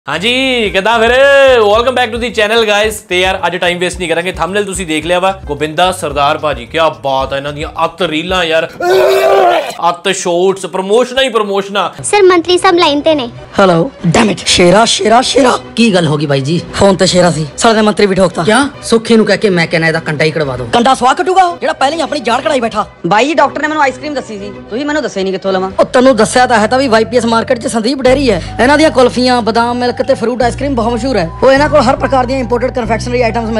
हाँ जी किदा फिर welcome back to the channel guys. ते यार अज टाइम वेस्ट नहीं करेंगे, थंबनेल तुसी देख लिया वा। गोबिंदा सरदार भाजी क्या बात है, इन्हां दी अत रीलां यार, अत शॉट्स, प्रमोशना ही प्रमोशना। सर मंत्री साहब लाइन ते ने। हेलो डैम इट शेरा शेरा शेरा की गल होगी भाई जी, फोन ते शेरा सी सारे मंत्री भी ठोकता क्या सुखी नु कह के मैं कहना ਇਹਦਾ ਕੰਡਾ ਹੀ ਕਢਵਾ ਦੋ। ਕੰਡਾ ਸਵਾ ਕਟੂਗਾ ਜਿਹੜਾ ਪਹਿਲਾਂ ਹੀ ਆਪਣੀ ਜਾਨ ਕਢਾਈ ਬੈਠਾ। ਬਾਈ ਜੀ ਡਾਕਟਰ ਨੇ ਮੈਨੂੰ ਆਈਸਕ੍ਰੀਮ ਦੱਸੀ ਸੀ, ਤੁਸੀਂ ਮੈਨੂੰ ਦੱਸਿਆ ਨਹੀਂ ਕਿੱਥੋਂ ਲਵਾਂ। ਉਹ ਤੈਨੂੰ ਦੱਸਿਆ ਤਾਂ ਹੈ ਤਾਂ ਵੀ ਵਾਈਪੀਐਸ ਮਾਰਕੀਟ 'ਚ ਸੰਦੀਪ ਡੇਰੀ ਹੈ, ਇਹਨਾਂ ਦੀਆਂ ਕੁਲਫੀਆਂ ਬਦਾਮ ਮਿਲਕ ਤੇ ਫਰੂਟ ਆਈਸਕ੍ਰੀਮ ਬਹੁਤ ਮਸ਼ਹੂਰ ਹੈ। ਉਹ ਇਹਨਾਂ ਕੋਲ ਹਰ ਪ੍ਰਕਾਰ ਦੀਆਂ ਇੰਪੋਰਟਡ ਕਨਫੈਕਸ਼ਨਰੀ ਆਈਟਮਸ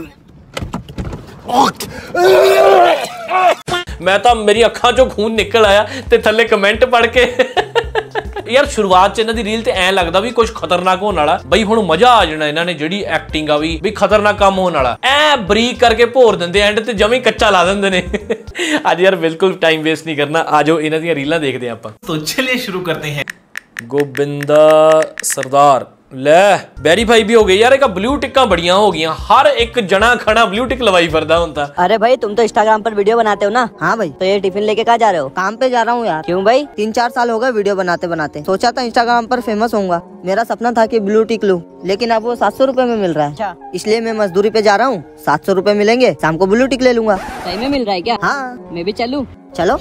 मैं तो मेरी अखां चों खून निकल आया ते थल्ले कमेंट पढ़ के यार शुरुआत च इन्हां दी रील ते ऐ लगदा भी कुछ खतरनाक होने वाला, बई हुण मजा आ जाना। इन्हां ने जिहड़ी एक्टिंग आ भी खतरनाक काम होने वाला, ऐ बरीक करके भोर दिंदे एंड ते जमी कच्चा ला दिंदे ने। आज यार बिल्कुल टाइम वेस्ट नहीं करना, आ जाओ इन्हां दी रीलां देखदे आपां। तो चलिए शुरू करते हैं। गोबिंदा सरदार ले वेरीफाई भी हो गई यार, एक ब्लू टिक्का बढ़िया हो गई, हर एक जना खड़ा ब्लू टिक लवाई फिरदा हुंदा। अरे भाई तुम तो इंस्टाग्राम पर वीडियो बनाते हो ना। हाँ भाई, तो ये टिफिन लेके कहाँ जा रहे हो? काम पे जा रहा हूँ यार। क्यों भाई? 3-4 साल हो गए वीडियो बनाते बनाते, सोचा था इंस्टाग्राम पर फेमस होऊंगा। मेरा सपना था कि ब्लू टिक लूं, लेकिन अब वो 700 रुपए में मिल रहा है। अच्छा। इसलिए मैं मजदूरी पे जा रहा हूँ, 700 रुपए मिलेंगे, शाम को ब्लू टिक ले लूंगा। सही में मिल रहा है क्या? हाँ। मैं भी चलूं? चलो।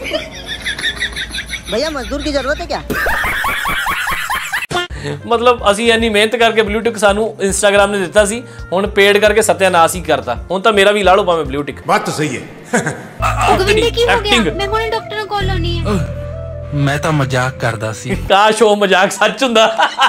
भैया मजदूर की जरूरत है क्या? मतलब असी इन्नी मेहनत करके ब्लू टिक सानू इंस्टाग्राम ने दिता सी, हुण पेड करके सत्यानाश ही करता। हुण तां मेरा भी ला लो भावें ब्लू टिक। बात तो सही है। गोविंदा की हो गया? मैं हुणे डॉक्टर ਨੂੰ ਕਾਲ ਲਾਉਣੀ ਹੈ। मैं तो मजाक करदा सी। काश वो मजाक सच हुंदा।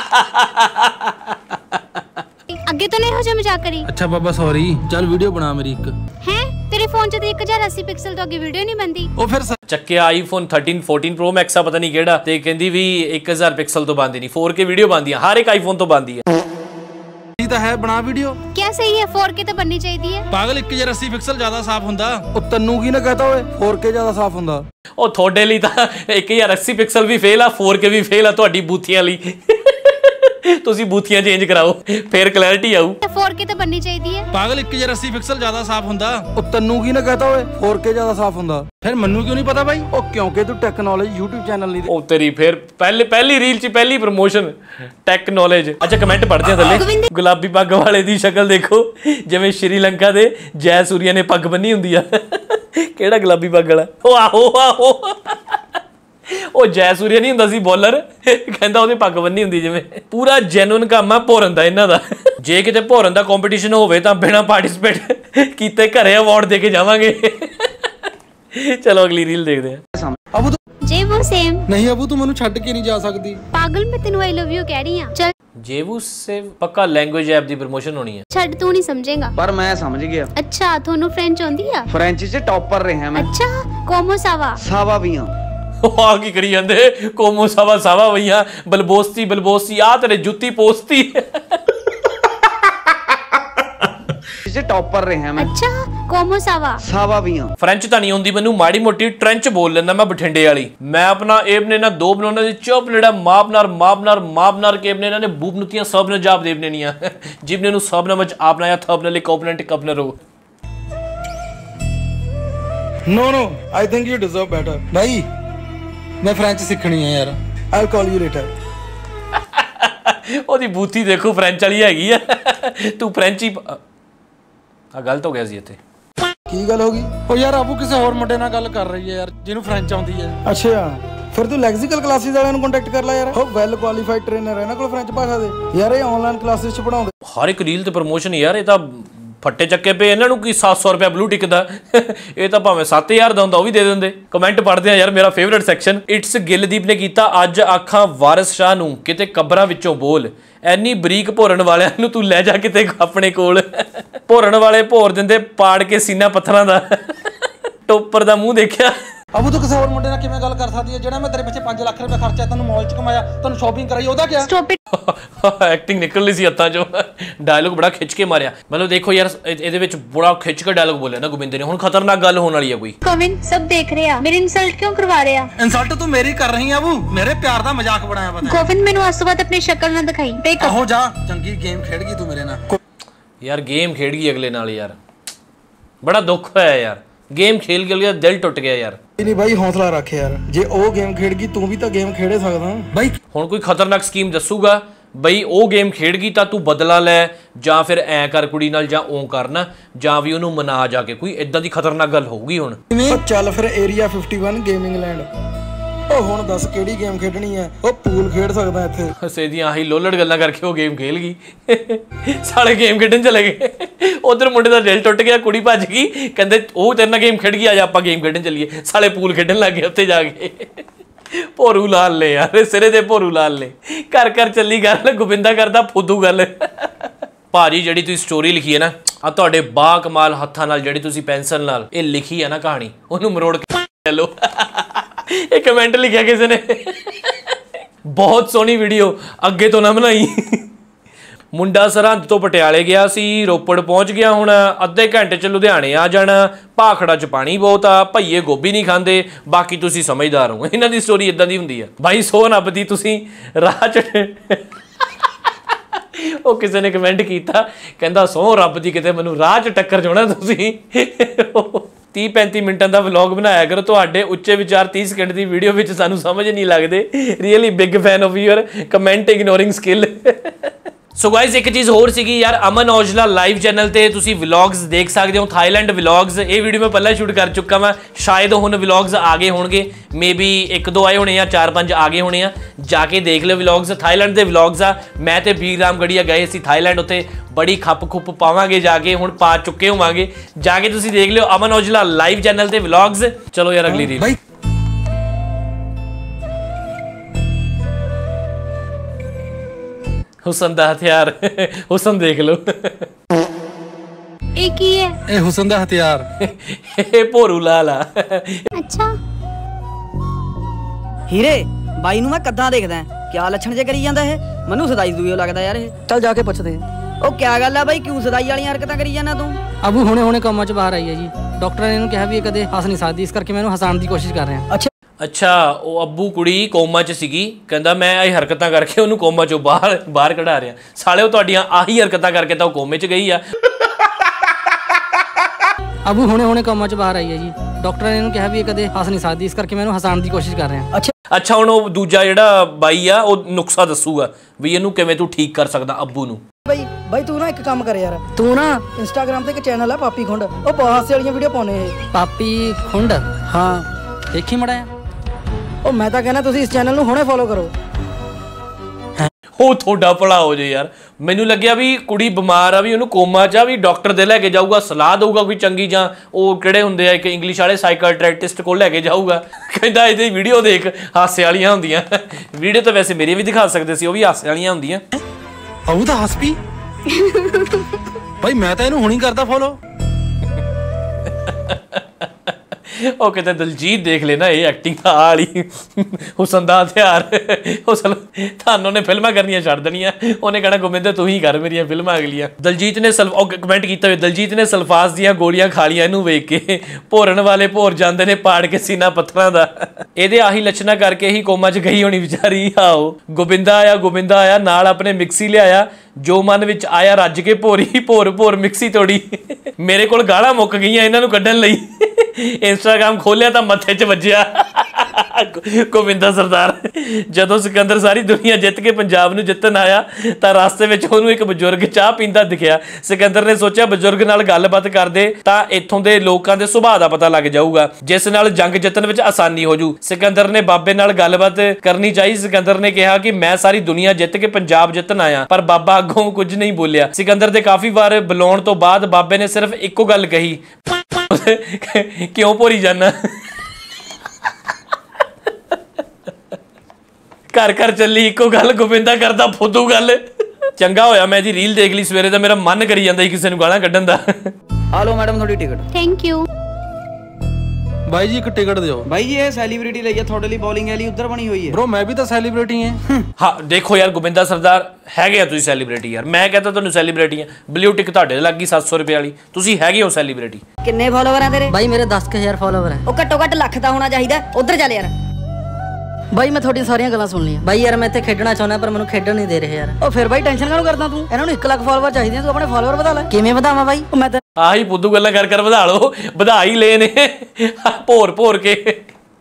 ਅੱਗੇ ਤੋਂ ਨਹੀਂ ਹੋ ਜਾ ਮਜ਼ਾਕ ਕਰੀ। अच्छा बाबा सॉरी, चल वीडियो बना मेरी एक। हैं तेरे फोन 'ਚ ਤੇ 1080 ਪਿਕਸਲ ਤੋਂ ਅੱਗੇ ਵੀਡੀਓ ਨਹੀਂ ਬੰਦੀ। ਉਹ ਫਿਰ ਚੱਕਿਆ ਆਈਫੋਨ 13 14 ਪ੍ਰੋ ਮੈਕਸ ਆ ਪਤਾ ਨਹੀਂ ਕਿਹੜਾ, ਤੇ ਕਹਿੰਦੀ ਵੀ 1000 ਪਿਕਸਲ ਤੋਂ ਬੰਦੀ ਨਹੀਂ, 4K ਵੀਡੀਓ ਬੰਦੀ ਆ, ਹਰ ਇੱਕ ਆਈਫੋਨ ਤੋਂ ਬੰਦੀ ਆ। ਇਹ ਤਾਂ ਹੈ ਬਣਾ ਵੀਡੀਓ। क्या सही है? 4K तो बननी चाहिए है। ਪਾਗਲ 1080 ਪਿਕਸਲ ਜ਼ਿਆਦਾ ਸਾਫ਼ ਹੁੰਦਾ। ਉਹ ਤੈਨੂੰ ਕੀ ਨਾ ਕਹਤਾ ਓਏ 4K ਜ਼ਿਆਦਾ ਸਾਫ਼ ਹੁੰਦਾ। ਉਹ ਤੁਹਾਡੇ ਲਈ ਤਾਂ 1080 ਪਿਕਸਲ ਵੀ ਫੇਲ ਆ, 4K ਵੀ ਫੇਲ ਆ, ਤੁਹਾਡੀ ਬੂਥੀਆਂ ਲਈ। ਤੁਸੀਂ ਬੂਥੀਆਂ ਚੇਂਜ ਕਰਾਓ ਫੇਰ ਕਲੈਰਿਟੀ ਆਊ। 4K तो बननी चाहिए है। ਪਾਗਲ 1080 ਪਿਕਸਲ ਜ਼ਿਆਦਾ ਸਾਫ਼ ਹੁੰਦਾ। ਉਹ ਤੈਨੂੰ ਕੀ ਨਾ ਕਹਤਾ ਓਏ 4K ਜ਼ਿਆਦਾ ਸਾਫ਼ ਹੁੰਦਾ। ਫਿਰ ਮੈਨੂੰ ਕਿਉਂ ਨਹੀਂ ਪਤਾ ਬਾਈ? ਉਹ ਕਿਉਂਕਿ ਤੂੰ ਟੈਕਨੋਲੋਜੀ YouTube ਚੈਨਲ ਨਹੀਂ। ਉਹ ਤੇਰੀ ਫੇਰ ਪਹਿਲੀ ਰੀਲ 'ਚ ਪਹਿਲੀ ਪ੍ਰਮੋਸ਼ਨ ਟੈਕਨੋਲੋਜੀ। ਅੱਛਾ ਕਮੈਂਟ ਪੜ੍ਹਦੇ ਆ ਥੱਲੇ। ਗੁਲਾਬੀ ਪੱਗ ਵਾਲੇ ਦੀ ਸ਼ਕਲ ਦੇਖੋ, ਜਿਵੇਂ ਸ਼੍ਰੀਲੰਕਾ ਦੇ ਜੈ ਸੂਰੀਆ ਨੇ ਪੱਗ ਬੰਨੀ ਹੁੰਦੀ ਆ। ਕਿਹੜਾ ਗੁਲਾਬੀ ਪੱਗ ਵਾਲਾ? ਉਹ ਆਹੋ ਉਹ ਜੈ ਸੂਰੀਆ ਨਹੀਂ ਹੁੰਦਾ ਸੀ ਬੋਲਰ, ਕਹਿੰਦਾ ਉਹਦੇ ਪੱਗ ਬੰਨੀ ਹੁੰਦੀ ਜਿਵੇਂ। ਪੂਰਾ ਜੈਨੂਇਨ ਕੰਮ ਆ ਭੋਰਨ ਦਾ ਇਹਨਾਂ ਦਾ। ਜੇ ਕਿਤੇ ਭੋਰਨ ਦਾ ਕੰਪੀਟੀਸ਼ਨ ਹੋਵੇ ਤਾਂ ਬਿਨਾਂ ਪਾਰਟਿਸਿਪੇਟ ਕੀਤੇ ਘਰੇ ਅਵਾਰਡ ਦੇ ਕੇ ਜਾਵਾਂਗੇ। ਚਲੋ ਅਗਲੀ ਰੀਲ ਦੇਖਦੇ ਆ। ਅਬੂ जे वो सेम ਨਹੀਂ ਅਬੂ ਤੂੰ ਮੈਨੂੰ ਛੱਡ ਕੇ ਨਹੀਂ ਜਾ ਸਕਦੀ। पागल मैं तेनू आई लव यू कह रही हां। चल जेवू से पक्का लैंग्वेज ऐप दी प्रमोशन होनी है। छड़ तू नहीं समझेगा। पर मैं समझ गया। अच्छा थोनू फ्रेंच आंदी आ? फ्रेंच से टॉपर रहे हैं मैं। अच्छा कोमो सावा सावा भी हूं। आ की करी जांदे कोमो सावा सावा भैया बलबोस्ती आ तेरे जुत्ती पोस्ती। से टॉपर रहे हैं मैं। अच्छा कोमो सावा सावा भी हूं। फ्रेंच ਤਾਂ ਨਹੀਂ ਆਉਂਦੀ ਮੈਨੂੰ, ਮਾੜੀ ਮੋਟੀ ਟ੍ਰੈਂਚ ਬੋਲ ਲੈਂਦਾ ਮੈਂ ਬਠਿੰਡੇ ਵਾਲੀ। ਮੈਂ ਆਪਣਾ ਏਬ ਨੇ ਨਾ ਦੋ ਬਣਾਉਣਾ ਦੀ ਚੁੱਪ ਨੇੜਾ ਮਾਪਨਾਰ ਕੇਬ ਨੇ ਇਹਨਾਂ ਨੇ ਬੂਬ ਨੁਤੀਆਂ ਸਭ ਨੇ ਜਾਬ ਦੇਵਨੇ ਨਹੀਂ ਆ। ਜਿਬਨੇ ਨੂੰ ਸਭ ਨੇ ਵਿੱਚ ਆਪਣਾ ਜਾਂ ਥਬ ਨੇ ਲਈ ਕੋਪਨੈਂਟ ਕਪਨਰ ਹੋ। No I think you deserve better. भाई मैं फ्रेंच सीखनी है यार। I will call you later. ਉਹਦੀ ਬੂਥੀ ਦੇਖੋ ਫ੍ਰੈਂਚ ਵਾਲੀ ਹੈਗੀ ਆ। ਤੂੰ ਫ੍ਰੈਂਚ ਹੀ ਆ। ਗਲਤ ਹੋ ਗਿਆ ਸੀ ਇੱਥੇ। ਕੀ ਗੱਲ ਹੋ ਗਈ? ਉਹ ਯਾਰ ਅਬੂ ਕਿਸੇ ਹੋਰ ਮੁੰਡੇ ਨਾਲ ਗੱਲ ਕਰ ਰਹੀ ਹੈ ਯਾਰ, ਜਿਹਨੂੰ ਫ੍ਰੈਂਚ ਆਉਂਦੀ ਹੈ। ਅੱਛਾ ਫਿਰ ਤੂੰ ਲੈਕਸੀਕਲ ਕਲਾਸਿਸ ਵਾਲਿਆਂ ਨੂੰ ਕੰਟੈਕਟ ਕਰ ਲੈ ਯਾਰ, ਉਹ ਵੈਲ ਕੁਆਲੀਫਾਈਡ ਟ੍ਰੇਨਰ ਹੈ ਇਹਨਾਂ ਕੋਲ ਫ੍ਰੈਂਚ ਭਾਸ਼ਾ ਦੇ। ਯਾਰ ਇਹ ਆਨਲਾਈਨ ਕਲਾਸਿਸ ਚ ਪੜਾਉਂਦੇ। ਹਰ ਇੱਕ ਰੀਲ ਤੇ ਪ੍ਰਮੋਸ਼ਨ ਯਾਰ, ਇਹ ਤਾਂ ਫੱਟੇ ਚੱਕੇ ਪਏ। ਇਹਨਾਂ ਨੂੰ ਕੀ 700 ਰੁਪਏ ਬਲੂ ਟਿਕ ਦਾ, ਇਹ ਤਾਂ ਭਾਵੇਂ 7000 ਦਾ ਹੁੰਦਾ ਉਹ ਵੀ ਦੇ ਦਿੰਦੇ। ਕਮੈਂਟ ਪੜ੍ਹਦੇ ਆ ਯਾਰ, ਮੇਰਾ ਫੇਵਰਿਟ ਸੈਕਸ਼ਨ। ਇਟਸ ਗਿਲਦੀਪ ਨੇ ਕੀਤਾ ਅੱਜ ਆਖਾਂ ਵਾਰਿਸ ਸ਼ਾਹ ਨੂੰ ਕਿਤੇ ਕਬਰਾਂ ਵਿੱਚੋਂ ਬੋਲ, ਐਨੀ ਬਰੀਕ ਭੋਰਨ ਵਾਲਿਆਂ ਨੂੰ ਤੂੰ ਲੈ ਜਾ ਕਿਤੇ ਆਪਣੇ ਕੋਲ। ਭੋਰਨ ਵਾਲੇ ਭੋਰ ਦਿੰਦੇ ਪਾੜ ਕੇ ਸੀਨਾ ਪੱਥਰਾਂ ਦਾ। ਟੋਪਰ ਦਾ ਮੂੰਹ ਦੇਖਿਆ। ਅਬੂ ਤੂੰ ਕਿਸੇ ਹੋਰ ਮੁੰਡੇ ਨਾਲ ਕਿਵੇਂ ਗੱਲ ਕਰ ਸਕਦੀ ਹੈ? ਜਿਹੜਾ ਮੈਂ ਤੇਰੇ ਪਿੱਛੇ 5 ਲੱਖ ਰੁਪਏ ਖਰਚਿਆ, ਤੈਨੂੰ ਮਾਲ ਚ ਘੁਮਾਇਆ, ਤੈਨੂੰ ਸ਼ਾਪਿੰਗ ਕਰਾਈ, ਉਹਦਾ ਕੀ? Stop it. ਐਕਟਿੰਗ ਨਿਕਲ ਲਈ ਸੀ ਹੱਥਾਂ ਚੋਂ। ਡਾਇਲੋਗ ਬੜਾ ਖਿੱਚ ਕੇ ਮਾਰਿਆ। ਮਤਲਬ ਦੇਖੋ ਯਾਰ ਇਹਦੇ ਵਿੱਚ ਬੜਾ ਖਿੱਚ ਕੇ ਡਾਇਲੋਗ ਬੋਲਿਆ ਨਾ ਗੋਬਿੰਦ ਨੇ। ਹੁਣ ਖਤਰਨਾਕ ਗੱਲ ਹੋਣ ਵਾਲੀ ਹੈ ਕੋਈ। गोविंद सब देख रहे हैं, मेरी इंसल्ट क्यों करवा रहे हैं? ਇਨਸਲਟ ਤੂੰ ਮੇਰੀ ਕਰ ਰਹੀ ਆ ਅਬੂ, ਮੇਰੇ ਪਿਆਰ ਦਾ ਮਜ਼ਾਕ ਬਣਾਇਆ ਪਤਾ। गोविंद मैनू आज सुबह अपनी शक्ल ना दिखाई। टेक ਆਹੋ ਜਾ ਚੰਗੀ ਗੇਮ ਖੇਡ ਗਈ ਤੂੰ ਮੇਰੇ ਨਾਲ। ਯਾਰ ਗੇਮ ਖੇਡ ਗਈ ਅਗਲੇ ਨਾਲ ਯਾਰ, ਬੜਾ ਦੁੱਖ ਹੋਇਆ ਯਾਰ। गेम खेल के लिए दिल टुट गया यार। नहीं भाई हौसला रख यार, जे ओ गेम खेड गई तू भी तो गेम खेड़े सकदा भाई। हुण कोई खतरनाक स्कीम दसूगा ਬਈ ਉਹ ਗੇਮ ਖੇਡ ਗਈ ਤਾਂ ਤੂੰ ਬਦਲਾ ਲੈ ਜਾਂ ਫਿਰ ਐ ਕਰ ਕੁੜੀ ਨਾਲ ਜਾਂ ਉਹ ਕਰਨਾ ਜਾਂ ਵੀ ਉਹਨੂੰ ਮਨਾ ਜਾ ਕੇ, ਕੋਈ ਇਦਾਂ ਦੀ ਖਤਰਨਾਕ ਗੱਲ ਹੋਊਗੀ ਹੁਣ। ਚੱਲ ਫਿਰ ਏਰੀਆ 51 ਗੇਮਿੰਗ ਲੈਂਡ। ਉਹ ਹੁਣ ਦੱਸ ਕਿਹੜੀ ਗੇਮ ਖੇਡਣੀ ਹੈ? ਉਹ ਪੂਲ ਖੇਡ ਸਕਦਾ ਇੱਥੇ। ਹਸੇ ਦੀਆਂ ਆਹੀ ਲੋਲੜ ਗੱਲਾਂ ਕਰਕੇ ਉਹ ਗੇਮ ਖੇਲ ਗਈ। ਸਾਲੇ ਗੇਮ ਖੇਡਣ ਚਲੇ ਗਏ, ਉਧਰ ਮੁੰਡੇ ਦਾ ਦਿਲ ਟੁੱਟ ਗਿਆ, ਕੁੜੀ ਭੱਜ ਗਈ, ਕਹਿੰਦੇ ਉਹ ਤੇਰੇ ਨਾਲ ਗੇਮ ਖੇਡ ਗਈ, ਅੱਜ ਆਪਾਂ ਗੇਮ ਖੇਡਣ ਚੱਲੀਏ। ਸਾਲੇ ਪੂਲ ਖੇਡਣ ਲੱਗ ਗਏ ਉੱਥੇ ਜਾ ਕੇ। ਭੋਰੂ ਲਾਲ ਨੇ ਯਾਰ, ਸਿਰੇ ਦੇ ਭੋਰੂ ਲਾਲ ਨੇ। ਘਰ ਘਰ ਚੱਲੀ ਗੱਲ, ਗੋਬਿੰਦਾ ਕਰਦਾ ਫੁੱਦੂ ਗੱਲ। ਭਾਜੀ ਜਿਹੜੀ ਤੁਸੀਂ ਸਟੋਰੀ ਲਿਖੀ ਹੈ ਨਾ, ਆ ਤੁਹਾਡੇ ਬਾ ਕਮਾਲ ਹੱਥਾਂ ਨਾਲ ਜਿਹੜੀ ਤੁਸੀਂ ਪੈਨਸਲ ਨਾਲ ਇਹ ਲਿਖੀ ਹੈ ਨਾ ਕਹਾਣੀ, ਉਹਨੂੰ ਮਰੋੜ ਕੇ ਲੈ ਲਓ। ਇਹ ਕਮੈਂਟ ਲਿਖਿਆ ਕਿਸੇ ਨੇ, ਬਹੁਤ ਸੋਹਣੀ ਵੀਡੀਓ, ਅੱਗੇ ਤੋਂ ਨਾ ਬਣਾਈ। ਮੁੰਡਾ ਸਰਹੰਦ ਤੋਂ ਪਟਿਆਲੇ ਗਿਆ ਸੀ, ਰੋਪੜ ਪਹੁੰਚ ਗਿਆ, ਹੁਣ ਅੱਧੇ ਘੰਟੇ 'ਚ ਲੁਧਿਆਣੇ ਆ ਜਾਣਾ। ਭਾਖੜਾ 'ਚ ਪਾਣੀ ਬਹੁਤ ਆ, ਭਈਏ ਗੋਭੀ ਨਹੀਂ ਖਾਂਦੇ, ਬਾਕੀ ਤੁਸੀਂ ਸਮਝਦਾਰ ਹੋ। ਇਹਨਾਂ ਦੀ ਸਟੋਰੀ ਇਦਾਂ ਦੀ ਹੁੰਦੀ ਆ ਬਾਈ। ਸੋ ਰੱਬ ਦੀ ਤੁਸੀਂ ਰਾਹ 'ਚ ਉਹ ਕਿਸੇ ਨੇ ਕਮੈਂਟ ਕੀਤਾ, ਕਹਿੰਦਾ ਸੋ ਰੱਬ ਦੀ ਕਿਤੇ ਮੈਨੂੰ ਰਾਹ 'ਚ ਟੱਕਰ ਜਾਣਾ ਤੁਸੀਂ। 30-35 ਮਿੰਟਾਂ ਦਾ ਵਲੌਗ ਬਣਾਇਆ ਕਰੋ, ਤੁਹਾਡੇ ਉੱਚੇ ਵਿਚਾਰ 30 ਸਕਿੰਟ ਦੀ ਵੀਡੀਓ ਵਿੱਚ ਸਾਨੂੰ ਸਮਝ ਨਹੀਂ ਲੱਗਦੇ। Really big fan of your comment ignoring skill. So guys ਇੱਕ ਚੀਜ਼ ਹੋਰ ਸੀਗੀ ਯਾਰ, ਅਮਨ ਔਜਲਾ ਲਾਈਵ ਚੈਨਲ ਤੇ ਤੁਸੀਂ ਵਲੌਗਸ ਦੇਖ ਸਕਦੇ ਹੋ, ਥਾਈਲੈਂਡ ਵਲੌਗਸ। ਇਹ ਵੀਡੀਓ ਮੈਂ ਪਹਿਲਾਂ ਸ਼ੂਟ ਕਰ ਚੁੱਕਾ ਵਾਂ, ਸ਼ਾਇਦ ਹੁਣ ਵਲੌਗਸ ਆ ਗਏ ਹੋਣਗੇ, ਮੇਬੀ 1-2 ਆਏ ਹੋਣੇ ਆ, 4-5 ਆ ਗਏ ਹੋਣੇ ਆ। ਜਾ ਕੇ ਦੇਖ ਲਿਓ ਵਲੌਗਸ, ਥਾਈਲੈਂਡ ਦੇ ਵਲੌਗਸ ਆ। ਮੈਂ ਤੇ ਵੀਰ ਰਾਮ ਗੜੀਆ ਗਏ ਸੀ ਥਾਈਲੈਂਡ, ਉੱਥੇ ਬੜੀ ਖੱਪ ਖੁੱਪ ਪਾਵਾਂਗੇ ਜਾ ਕੇ, ਹੁਣ ਪਾ ਚੁੱਕੇ ਹੋਵਾਂਗੇ। ਜਾ ਕੇ ਤੁਸੀਂ ਦੇਖ ਲਿਓ ਅਮਨ ਔਜਲਾ ਲਾਈਵ ਚੈਨਲ ਤੇ ਵਲੌਗਸ। ਚਲੋ ਯਾਰ ਅਗਲੀ ਰੀਲ। ਹੁਸਨ ਦਾ ਹਥਿਆਰ, ਹੁਸਨ ਦੇਖ ਲਓ। ਇਹ ਕੀ ਹੈ? ਇਹ ਹੁਸਨ ਦਾ ਹਥਿਆਰ। ਇਹ ਭੋਰੂ ਲਾਲ ਆ। ਅੱਛਾ ਹੀਰੇ ਬਾਈ ਨੂੰ ਮੈਂ ਕੱਦਾਂ ਦੇਖਦਾ, ਕਿਆ ਲੱਛਣ ਜੇ ਕਰੀ ਜਾਂਦਾ ਇਹ? ਮੈਨੂੰ ਸਦਾਈ ਦੂਈਓ ਲੱਗਦਾ ਯਾਰ ਇਹ। ਚੱਲ ਜਾ ਕੇ ਪੁੱਛਦੇ ਆ। ਉਹ ਕਿਆ ਗੱਲ ਆ ਬਾਈ, ਕਿਉਂ ਸਦਾਈ ਵਾਲੀਆਂ ਹਰਕਤਾਂ ਕਰੀ ਜਾਂਦਾ ਤੂੰ? ਅਬੂ ਹੁਣੇ ਕੰਮਾਂ 'ਚ ਬਾਹਰ ਆਈ ਹੈ ਜੀ, ਡਾਕਟਰ ਨੇ ਇਹਨੂੰ ਕਿਹਾ ਵੀ ਇਹ ਕਦੇ ਹੱਸ ਨਹੀਂ ਸਕਦੀ, ਇਸ ਕਰਕੇ ਮੈਂ ਇਹਨੂੰ ਹਸਾਉਣ ਦੀ ਕੋਸ਼ਿਸ਼ ਕਰ ਰਿਹਾ। ਅੱਛਾ, ਉਹ ਅੱਬੂ ਕੁੜੀ ਕੋਮਾ 'ਚ ਸੀਗੀ, ਕਹਿੰਦਾ ਮੈਂ ਇਹ ਹਰਕਤਾਂ ਕਰਕੇ ਉਹਨੂੰ ਕੋਮਾ 'ਚੋਂ ਬਾਹਰ ਕਢਾ ਰਿਹਾ। ਸਾਲੇ ਉਹ ਤੁਹਾਡੀਆਂ ਆਹੀ ਹਰਕਤਾਂ ਕਰਕੇ ਤਾਂ ਉਹ ਕੋਮੇ 'ਚ ਗਈ ਆ। ਅਬੂ ਹੁਣੇ ਕੰਮਾਂ 'ਚ ਬਾਹਰ ਆਈ ਹੈ ਜੀ, ਡਾਕਟਰ ਨੇ ਇਹਨੂੰ ਕਿਹਾ ਵੀ ਇਹ ਕਦੇ ਹੱਸ ਨਹੀਂ ਸਕਦੀ, ਇਸ ਕਰਕੇ ਮੈਂ ਇਹਨੂੰ ਹਸਾਉਣ ਦੀ ਕੋਸ਼ਿਸ਼ ਕਰ ਰਿਹਾ। ਅੱਛਾ ਹੁਣ ਉਹ ਦੂਜਾ ਜਿਹੜਾ ਬਾਈ ਆ ਉਹ ਨੁਕਸਾ ਦੱਸੂਗਾ ਵੀ ਇਹਨੂੰ ਕਿਵੇਂ ਤੂੰ ਠੀਕ ਕਰ ਸਕਦਾ ਅੱਬੂ ਨੂੰ। ਬਾਈ ਤੂੰ ਨਾ ਇੱਕ ਕੰਮ ਕਰ ਯਾਰ, ਤੂੰ ਨਾ ਇੰਸਟਾਗ੍ਰਾਮ ਤੇ ਇੱਕ ਚੈਨਲ ਆ ਪਾਪੀ ਖੁੰਡ, ਉਹ ਬਹੁਤ ਹਾਸੇ ਵਾਲੀਆਂ ਵੀਡੀਓ ਪਾਉਣੇ ਇਹ। ਪਾਪੀ ਖੁੰਡ? ਹਾਂ ਦੇਖੀ ਮੜਾ। ਉਹ ਮੈਂ ਤਾਂ ਕਹਿੰਦਾ ਤੁਸੀਂ ਇਸ ਚੈਨਲ ਨੂੰ ਹੁਣੇ ਫੋਲੋ ਕਰੋ। ਉਹ ਤੁਹਾਡਾ ਭਲਾ ਹੋ ਜੇ ਯਾਰ। ਮੈਨੂੰ ਲੱਗਿਆ ਵੀ ਕੁੜੀ ਬਿਮਾਰ ਆ, ਵੀ ਉਹਨੂੰ ਕੋਮਾ 'ਚ ਆ, ਵੀ ਡਾਕਟਰ ਦੇ ਲੈ ਕੇ ਜਾਊਗਾ, ਸਲਾਹ ਦਊਗਾ ਕੋਈ ਚੰਗੀ, ਜਾਂ ਉਹ ਕਿਹੜੇ ਹੁੰਦੇ ਆ ਇੱਕ ਇੰਗਲਿਸ਼ ਵਾਲੇ ਸਾਈਕਾਟ੍ਰਿਸਟ ਕੋਲ ਲੈ ਕੇ ਜਾਊਗਾ। ਕਹਿੰਦਾ ਇਹਦੀ ਵੀਡੀਓ ਦੇਖ, ਹਾਸੇ ਵਾਲੀਆਂ ਹੁੰਦੀਆਂ। ਵੀਡੀਓ ਤਾਂ ਵੈਸੇ ਮੇਰੀ ਵੀ ਦਿਖਾ ਸਕਦੇ ਸੀ, ਉਹ ਵੀ ਹਾਸੇ ਵਾਲੀਆਂ ਹੁੰਦੀਆਂ। ਆਉ ਤਾਂ ਹੱਸ ਪਈ ਭਾਈ, ਮੈਂ ਤਾਂ ਇਹਨੂੰ ਹੁਣੀ ਕਰਦਾ ਫੋਲੋ। ਉਹ ਕਿਤੇ ਦਲਜੀਤ ਦੇਖ ਲੈਣਾ, ਇਹ ਐਕਟਿੰਗ ਤਾਂ ਵਾਲੀ। ਹੁਸਨ ਦਾ ਹਥਿਆਰ, ਹੁਸਨ ਤੁਹਾਨੂੰ ਨੇ ਫਿਲਮਾਂ ਕਰਨੀਆਂ ਛੱਡ ਦੇਣੀਆਂ, ਉਹਨੇ ਕਹਿਣਾ ਗੋਬਿੰਦ ਤੂੰ ਹੀ ਕਰ ਮੇਰੀਆਂ ਫਿਲਮਾਂ ਅਗਲੀਆਂ। ਦਲਜੀਤ ਨੇ ਕਮੈਂਟ ਕੀਤਾ ਹੋਇਆ, ਦਲਜੀਤ ਨੇ ਸਲਫਾਸ ਦੀਆਂ ਗੋਲੀਆਂ ਖਾ ਲੀਆਂ ਇਹਨੂੰ ਵੇਖ ਕੇ, ਭੋਰਨ ਵਾਲੇ ਭੋਰ ਜਾਂਦੇ ਨੇ ਪਾੜ ਕੇ ਸੀਨਾ ਪੱਥਰਾਂ ਦਾ। ਇਹਦੇ ਆਹੀ ਲੱਛਣਾਂ ਕਰਕੇ ਹੀ ਕੋਮਾ 'ਚ ਗਈ ਹੋਣੀ ਵਿਚਾਰੀ। ਆਓ ਗੋਬਿੰਦਾ ਆਇਆ ਨਾਲ ਆਪਣੇ ਮਿਕਸੀ ਲਿਆਇਆ, ਜੋ ਮਨ ਵਿੱਚ ਆਇਆ ਰੱਜ ਕੇ ਭੋਰ ਮਿਕਸੀ ਤੋੜੀ। ਮੇਰੇ ਕੋਲ ਗਾਲਾਂ ਮੁੱਕ ਗਈਆਂ ਇਹਨਾਂ ਨੂੰ ਕੱਢਣ ਲਈ। ਇੰਸਟਾਗ੍ਰਾਮ ਖੋਲਿਆ ਤਾਂ ਮੱਥੇ 'ਚ ਵੱਜਿਆ ਗੋਬਿੰਦਾ ਸਰਦਾਰ। ਜਦੋਂ ਸਿਕੰਦਰ ਸਾਰੀ ਦੁਨੀਆ ਜਿੱਤ ਕੇ ਪੰਜਾਬ ਨੂੰ ਜਿੱਤਣ ਆਇਆ ਤਾਂ ਰਸਤੇ ਵਿੱਚ ਉਹਨੂੰ ਇੱਕ ਬਜ਼ੁਰਗ ਚਾਹ ਪੀਂਦਾ ਦਿਖਿਆ। ਸਿਕੰਦਰ ਨੇ ਸੋਚਿਆ ਬਜ਼ੁਰਗ ਨਾਲ ਗੱਲਬਾਤ ਕਰਦੇ ਤਾਂ ਇੱਥੋਂ ਦੇ ਲੋਕਾਂ ਦੇ ਸੁਭਾਅ ਦਾ ਪਤਾ ਲੱਗ ਜਾਊਗਾ, ਜਿਸ ਨਾਲ ਜੰਗ ਜਿੱਤਣ ਵਿੱਚ ਆਸਾਨੀ ਹੋ ਜੂ। ਸਿਕੰਦਰ ਨੇ ਬਾਬੇ ਨਾਲ ਗੱਲਬਾਤ ਕਰਨੀ ਚਾਹੀ। ਸਿਕੰਦਰ ਨੇ ਕਿਹਾ ਕਿ ਮੈਂ ਸਾਰੀ ਦੁਨੀਆ ਜਿੱਤ ਕੇ ਪੰਜਾਬ ਜਿੱਤਣ ਆਇਆ, ਪਰ ਬਾਬਾ ਅੱਗੋਂ ਕੁਝ ਨਹੀਂ ਬੋਲਿਆ। ਸਿਕੰਦਰ ਦੇ ਕਾਫੀ ਵਾਰ ਬੁਲਾਉਣ ਤੋਂ ਬਾਅਦ ਬਾਬੇ ਨੇ ਸਿਰਫ ਇੱਕੋ ਗੱਲ ਕਹੀ, ਕਿਉਂ ਭੋਰੀ ਜਾਨਾ? ਘਰ ਘਰ ਚੱਲੀ ਇੱਕੋ ਗੱਲ, ਗੋਬਿੰਦਾ ਕਰਦਾ ਫੁੱਦੂ ਗੱਲ। ਚੰਗਾ ਹੋਇਆ ਮੈਂ ਇਹਦੀ ਰੀਲ ਦੇਖ ਲਈ ਸਵੇਰੇ, ਤਾਂ ਮੇਰਾ ਮਨ ਕਰੀ ਜਾਂਦਾ ਸੀ ਕਿਸੇ ਨੂੰ ਗਾਲਾਂ ਕੱਢਣ ਦਾ। ਆ ਲਓ ਮੈਡਮ ਤੁਹਾਡੀ ਟਿਕਟ। Thank you. ਬਾਈ ਜੀ ਇੱਕ ਟਿਕਟ ਦਿਓ। भाई जी ये सेलिब्रिटी ਲਈ ਤੁਹਾਡੇ ਲਈ ਬੋਲਿੰਗ ਵਾਲੀ ਉਧਰ ਬਣੀ ਹੋਈ ਹੈ। ਬ్రో ਮੈਂ ਵੀ ਤਾਂ ਸੈਲੀਬ੍ਰਿਟੀ ਹਾਂ। ਹਾਂ ਦੇਖੋ ਯਾਰ ਗੋਬਿੰਦਾ ਸਰਦਾਰ ਹੈਗੇ ਆ ਤੁਸੀਂ ਸੈਲੀਬ੍ਰਿਟੀ ਯਾਰ, ਮੈਂ ਕਹਤਾ ਤੁਹਾਨੂੰ ਸੈਲੀਬ੍ਰਿਟੀ ਆ। ਬਲੂ ਟਿਕ ਤੁਹਾਡੇ ਲੱਗ ਗਈ 700 ਰੁਪਏ ਵਾਲੀ, ਤੁਸੀਂ ਹੈਗੇ ਹੋ ਸੈਲੀਬ੍ਰਿਟੀ। ਕਿੰਨੇ ਫਾਲੋਵਰ ਆ ਤੇਰੇ? ਬਾਈ ਮੇਰੇ 10,000 ਫਾਲੋਵਰ ਹੈ। ਉਹ ਘੱਟੋ ਘੱਟ ਲੱਖ ਤਾਂ ਹੋਣਾ ਚਾਹੀਦਾ। ਉਧਰ ਚੱਲ ਯਾਰ। ਬਾਈ ਮੈਂ ਤੁਹਾਡੀਆਂ ਸਾਰੀਆਂ ਗੱਲਾਂ ਸੁਣ ਲਈਆਂ। ਬਾਈ ਯਾਰ ਮੈਂ ਇੱਥੇ ਖੇਡਣਾ ਚਾਹੁੰਦਾ ਪਰ ਮੈਨੂੰ ਖੇਡਣ ਨਹੀਂ ਦੇ ਰਹੇ ਯਾਰ। ਉਹ ਫਿਰ ਬਾਈ ਟੈਨਸ਼ਨ ਕਾਹਨੂੰ ਕਰਦਾ ਤੂੰ? ਇਹਨਾਂ ਨੂੰ 1 ਲੱਖ ਫਾਲੋਵਰ ਚਾਹੀਦੇ ਆ, ਤੂੰ ਆਪਣੇ ਫਾਲੋਵਰ ਵਧਾ ਲੈ। ਕਿਵੇਂ ਵਧਾਵਾਂ ਬਾਈ? ਮੈਂ ਤਾਂ ਆਹੀ ਫੁੱਦੂ ਗੱਲਾਂ ਕਰ ਵਧਾ ਲਓ, ਵਧਾ ਹੀ ਲਏ ਨੇ ਭੋਰ ਕੇ।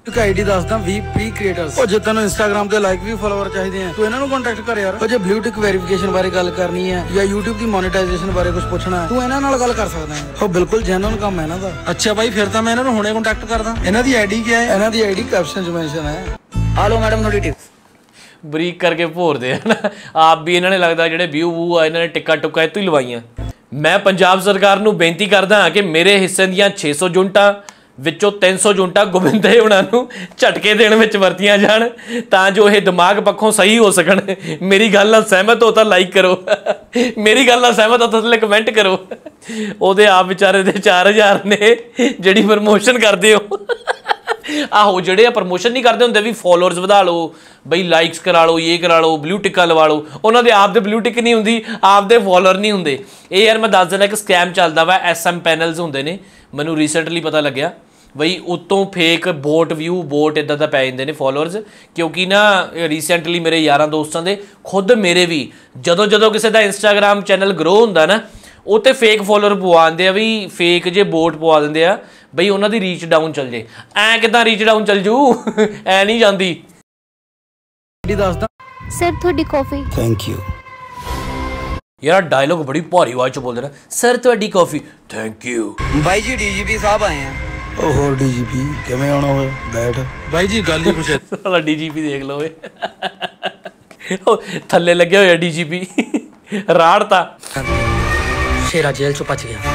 ਇੱਕ ਆਈਡੀ ਦੱਸਦਾ VP ਕ੍ਰੀਏਟਰਸ। ਉਹ ਜੇ ਤੈਨੂੰ ਇੰਸਟਾਗ੍ਰਾਮ ਤੇ ਲਾਈਕ ਵੀ ਫਾਲੋਅਰ ਚਾਹੀਦੇ ਆ ਤੂੰ ਇਹਨਾਂ ਨੂੰ ਕੰਟੈਕਟ ਕਰ ਯਾਰ। ਉਹ ਜੇ ਬਲੂ ਟਿਕ ਵੈਰੀਫਿਕੇਸ਼ਨ ਬਾਰੇ ਗੱਲ ਕਰਨੀ ਹੈ ਜਾਂ YouTube ਦੀ ਮੋਨੇਟਾਈਜੇਸ਼ਨ ਬਾਰੇ ਕੁਝ ਪੁੱਛਣਾ ਹੈ ਤੂੰ ਇਹਨਾਂ ਨਾਲ ਗੱਲ ਕਰ ਸਕਦਾ ਹੈ। ਉਹ ਬਿਲਕੁਲ ਜੈਨੂਇਨ ਕੰਮ ਹੈ ਇਹਨਾਂ ਦਾ। ਅੱਛਾ ਬਾਈ ਫਿਰ ਤਾਂ ਮੈਂ ਇਹਨਾਂ ਨੂੰ ਹੁਣੇ ਕੰਟੈਕਟ ਕਰਦਾ। ਇਹਨਾਂ ਦੀ ਆਈਡੀ ਕੀ ਹੈ? ਇਹਨਾਂ ਦੀ ਆਈਡੀ ਕੈਪਸ਼ਨ 'ਚ ਮੈਂਸ਼ਨ ਹੈ। ਆ ਲਓ ਮੈਡਮ ਤੁਹਾਡੀ ਟਿਪ। ਬਰੀਕ ਕਰਕੇ ਭੋਰਦੇ ਆ ਨਾ ਆਪ ਵੀ। ਇਹਨਾਂ ਨੇ ਲੱਗਦਾ ਜਿਹੜੇ ਵਿਊ ਵੂ ਆ ਇਹਨਾਂ ਨੇ ਟਿੱਕਾ ਟੁੱਕਾ ਇਹ ਤੋਂ ਹੀ ਲਵਾਈਆਂ। ਮੈਂ ਪੰਜਾਬ ਸਰਕਾਰ ਨੂੰ ਬੇਨਤੀ ਕਰਦਾ ਹਾਂ ਕਿ ਮੇਰੇ ਹਿੱਸੇ ਦੀਆਂ 600 ਯੂਨਿਟਾਂ ਵਿੱਚੋਂ 300 ਯੂਨਿਟਾਂ ਗੋਬਿੰਦੇ ਉਹਨਾਂ ਨੂੰ ਝਟਕੇ ਦੇਣ ਵਿੱਚ ਵਰਤੀਆਂ ਜਾਣ ਤਾਂ ਜੋ ਇਹ ਦਿਮਾਗ ਪੱਖੋਂ ਸਹੀ ਹੋ ਸਕਣ। ਮੇਰੀ ਗੱਲ ਨਾਲ ਸਹਿਮਤ ਹੋ ਤਾਂ ਲਾਈਕ ਕਰੋ, ਮੇਰੀ ਗੱਲ ਨਾਲ ਸਹਿਮਤ ਹੋ ਤਾਂ ਥੱਲੇ ਕਮੈਂਟ ਕਰੋ। ਉਹਦੇ ਆਪ ਵਿਚਾਰੇ ਦੇ 4000 ਨੇ ਜਿਹੜੀ ਪ੍ਰਮੋਸ਼ਨ ਕਰਦੇ ਹੋ। ਆਹੋ ਜਿਹੜੇ ਆ ਪ੍ਰਮੋਸ਼ਨ ਨਹੀਂ ਕਰਦੇ ਹੁੰਦੇ ਵੀ ਫੋਲੋਅਰਸ ਵਧਾ ਲਓ ਬਈ, ਲਾਈਕਸ ਕਰਾ ਲਓ, ਇਹ ਕਰਾ ਲਓ, ਬਲੂ ਟਿੱਕਾ ਲਵਾ ਲਓ। ਉਹਨਾਂ ਦੇ ਆਪ ਦੇ ਬਲੂ ਟਿੱਕ ਨਹੀਂ ਹੁੰਦੀ, ਆਪ ਦੇ ਫੋਲੋਅਰ ਨਹੀਂ ਹੁੰਦੇ। ਇਹ ਯਾਰ ਮੈਂ ਦੱਸ ਦਿੰਦਾ ਇੱਕ ਸਕੈਮ ਚੱਲਦਾ ਵਾ। SM ਪੈਨਲਸ ਹੁੰਦੇ ਨੇ, ਮੈਨੂੰ ਰੀਸੈਂਟਲੀ ਪਤਾ ਲੱਗਿਆ ਬਈ ਉਤੋਂ ਫੇਕ ਬੋਟ ਵਿਊ ਬੋਟ ਇੱਦਾਂ ਦਾ ਪੈ ਜਾਂਦੇ ਨੇ ਫੋਲੋਅਰਸ। ਕਿਉਂਕਿ ਨਾ ਰੀਸੈਂਟਲੀ ਮੇਰੇ ਯਾਰਾਂ ਦੋਸਤਾਂ ਦੇ ਖੁਦ ਮੇਰੇ ਵੀ ਜਦੋਂ ਕਿਸੇ ਦਾ ਇੰਸਟਾਗ੍ਰਾਮ ਚੈਨਲ ਗਰੋ ਹੁੰਦਾ ਨਾ ਉਹ ਤੇ ਫੇਕ ਫੋਲੋਅਰ ਪਵਾਉਂਦੇ ਆ ਵੀ ਫੇਕ ਜੇ ਬੋਟ ਪਵਾ ਦਿੰਦੇ ਆ ਬਈ ਉਹਨਾਂ ਦੀ ਰੀਚ ਡਾਊਨ ਚੱਲ ਜੇ। ਐ ਕਿਦਾਂ ਰੀਚ ਡਾਊਨ ਚੱਲ ਜੂ? ਐ ਨਹੀਂ ਜਾਂਦੀ। ਦੱਸਦਾ ਸਰ ਤੁਹਾਡੀ ਕਾਫੀ। Thank you. ਯਾਰ ਡਾਇਲੋਗ ਬੜੀ ਭਾਰੀ ਆਵਾਜ਼ ਚ ਬੋਲਦੇ ਨਾ, ਸਰ ਤੁਹਾਡੀ ਕਾਫੀ ਥੈਂਕ ਯੂ। ਬਾਈ ਜੀ DGP ਸਾਹਿਬ ਆਏ ਆ। ਉਹ ਹੋਰ DGP ਕਿਵੇਂ ਆਉਣਾ ਹੋਇਆ? ਬੈਠ ਬਾਈ ਜੀ ਗੱਲ ਹੀ ਕੁਛ ਸਾਲਾ DGP ਦੇਖ ਲਓ ਓਏ, ਉਹ ਥੱਲੇ ਲੱਗਿਆ ਹੋਇਆ DGP ਰਾੜਤਾ। ਸ਼ੇਰਾ ਜੇਲ੍ਹ ਚੋਂ ਭੱਜ ਗਿਆ।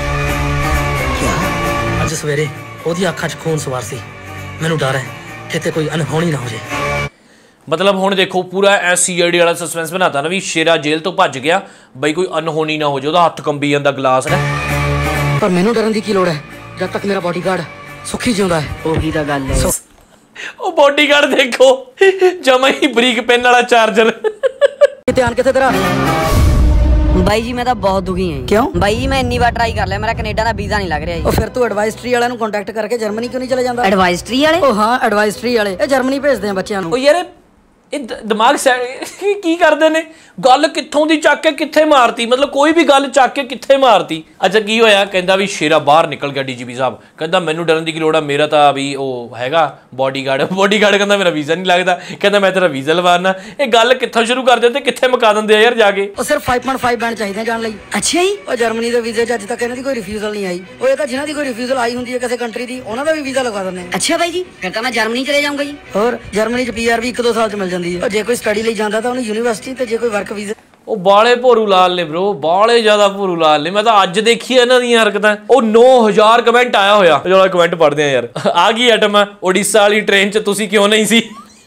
ਅੱਜ ਸਵੇਰੇ ਉਹਦੀ ਅੱਖਾਂ 'ਚ ਖੂਨ ਸਵਾਰ ਸੀ। ਮੈਨੂੰ ਡਰ ਹੈ ਕਿਤੇ ਕੋਈ ਅਨਹੋਣੀ ਨਾ ਹੋ ਜਾਏ। ਮਤਲਬ ਹੁਣ ਦੇਖੋ ਪੂਰਾ CID ਵਾਲਾ ਸਸਪੈਂਸ ਬਣਾਤਾ ਨਾ ਵੀ ਸ਼ੇਰਾ ਜੇਲ੍ਹ ਤੋਂ ਭੱਜ ਗਿਆ ਬਈ ਕੋਈ ਅਨਹੋਣੀ ਨਾ ਹੋ ਜਾਏ। ਉਹਦਾ ਹੱਥ ਕੰਬੀ ਜਾਂਦਾ ਗਲਾਸ ਨਾ। ਪਰ ਮੈਨੂੰ ਡਰਨ ਦੀ ਕੀ ਲੋੜ ਹੈ ਜਦ ਤੱਕ ਮੇਰਾ ਬਾਡੀਗਾਰਡ ਸੁੱਖੀ ਜਿਉਂਦਾ ਹੈ। ਉਹੀ ਤਾਂ ਗੱਲ ਹੈ। ਉਹ ਬਾਡੀਗਾਰਡ ਦੇਖੋ ਜਮਾ ਹੀ ਬਰੀਕ ਪੈਨ ਵਾਲਾ ਚਾਰਜਰ। ਧਿਆਨ ਕਿੱਥੇ ਤੇਰਾ? ਬਾਈ ਜੀ ਮੈਂ ਤਾਂ ਬਹੁਤ ਦੁਖੀ ਹਾਂ। ਕਿਉਂ? ਬਾਈ ਜੀ ਮੈਂ ਇੰਨੀ ਵਾਰ ਟਰਾਈ ਕਰ ਲਿਆ, ਮੇਰਾ ਕੈਨੇਡਾ ਦਾ ਵੀਜ਼ਾ ਨਹੀਂ ਲੱਗ ਰਿਹਾ ਜੀ। ਉਹ ਫਿਰ ਤੂੰ ਐਡਵਾਈਸਟਰੀ ਵਾਲਿਆਂ ਨੂੰ ਕੰਟੈਕਟ ਕਰਕੇ ਜਰਮਨੀ ਕਿਉਂ ਨਹੀਂ ਚਲੇ ਜਾਂਦਾ? ਐਡਵਾਈਸਟਰੀ ਵਾਲੇ? ਉਹ ਹਾਂ ਐਡਵਾਈਸਟਰੀ ਵਾਲੇ ਇਹ ਜਰਮਨੀ ਭੇਜਦੇ ਆ ਬੱਚਿਆਂ ਨੂੰ। ਉਹ ਯਾਰ ਇਹ ਦਿਮਾਗ ਕੀ ਕਰਦੇ ਨੇ? ਗੱਲ ਕਿੱਥੋਂ ਦੀ ਚੱਕ ਕੇ ਕਿੱਥੇ ਮਾਰਤੀ? ਮਤਲਬ ਕੋਈ ਵੀ ਗੱਲ ਚੱਕ ਕੇ ਕਿੱਥੇ ਮਾਰਤੀ। ਅੱਛਾ ਕੀ ਹੋਇਆ? ਕਹਿੰਦਾ ਵੀ ਸ਼ੇਰਾ ਬਾਹਰ ਨਿਕਲ ਗਿਆ DGP ਸਾਹਿਬ। ਕਹਿੰਦਾ ਮੈਨੂੰ ਡਰਨ ਦੀ ਕੀ ਲੋੜ ਆ, ਮੇਰਾ ਤਾਂ ਵੀ ਉਹ ਹੈਗਾ ਬਾਡੀਗਾਰਡ। ਬਾਡੀਗਾਰਡ ਕਹਿੰਦਾ ਮੇਰਾ ਵੀਜ਼ਾ ਨਹੀਂ ਲੱਗਦਾ, ਕਹਿੰਦਾ ਮੈਂ ਤੇਰਾ ਵੀਜ਼ਾ ਲਵਾਉਣਾ। ਇਹ ਗੱਲ ਕਿੱਥੋਂ ਸ਼ੁਰੂ ਕਰ ਦਿੰਦੇ ਕਿੱਥੇ ਮੁਕਾ ਦਿੰਦੇ ਆ ਯਾਰ ਜਾ ਕੇ। ਉਹ ਸਿਰਫ 5.5 ਬੈਂਡ ਚਾਹੀਦੇ ਜਾਣ ਲਈ। ਅੱਛਾ ਜੀ। ਉਹ ਜਰਮਨੀ ਦੇ ਵੀਜ਼ੇ 'ਚ ਅੱਜ ਤੱਕ ਇਹਨਾਂ ਦੀ ਕੋਈ ਰਿਫਿਊਜ਼ਲ ਨਹੀਂ ਆਈ। ਉਹ ਇਹ ਤਾਂ ਜਿਨ੍ਹਾਂ ਦੀ ਕੋਈ ਰਿਫਿਊਜ਼ਲ ਆਈ ਹੁੰਦੀ ਹੈ ਕਿਸੇ ਕੰਟਰੀ ਦੀ ਉਹਨਾਂ ਦਾ ਵੀ ਵੀਜ਼ਾ ਲਗਵਾ ਦਿੰਦੇ ਆ। ਅੱਛਾ ਬਾਈ ਜੀ ਫਿਰ ਤਾਂ ਮੈਂ ਜਰਮਨੀ ਚਲੇ ਜਾਊਂਗਾ ਜੀ। ਹੋਰ ਜਰਮਨੀ 'ਚ PR ਵੀ 1-2 ਸਾਲ 'ਚ ਮਿਲ ਜਾਂਦੀ ਹੈ। ਜੇ ਕੋਈ ਸਟੱਡੀ ਲਈ ਜਾਂਦਾ ਤਾਂ ਉਹਨੂੰ ਯੂਨੀਵਰਸਿਟੀ, ਤੇ ਜੇ ਕੋਈ ਵਰਕ ਵੀਜ਼ਾ। ਉਹ ਬਾਲੇ ਭੋਰੂ ਲਾਲ ਨੇ ਬ్రో, ਬਾਲੇ ਜ਼ਿਆਦਾ ਭੋਰੂ ਲਾਲ ਨੇ। ਮੈਂ ਤਾਂ ਅੱਜ ਦੇਖੀ ਇਹਨਾਂ ਦੀਆਂ ਹਰਕਤਾਂ। ਉਹ 9000 ਕਮੈਂਟ ਆਇਆ ਹੋਇਆ। ਜਿਹੜਾ ਕਮੈਂਟ ਪੜ੍ਹਦੇ ਆ ਯਾਰ। ਆ ਗਈ ਆਈਟਮ ਉੜੀਸਾ ਵਾਲੀ ਟ੍ਰੇਨ 'ਚ ਤੁਸੀਂ ਕਿਉਂ ਨਹੀਂ ਸੀ?